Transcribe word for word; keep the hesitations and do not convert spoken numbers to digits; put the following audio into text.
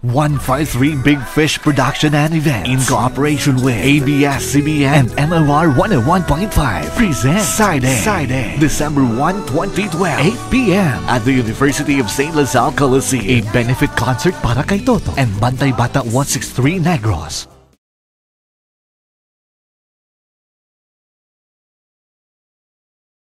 one five three Big Fish Production and Events in cooperation with A B S C B N and M O R one oh one point five presents Salle, December first, twenty twelve, eight p m at the University of Saint Salle Coliseum. A benefit concert para kay Toto and Bantay Bata one sixty-three Negros.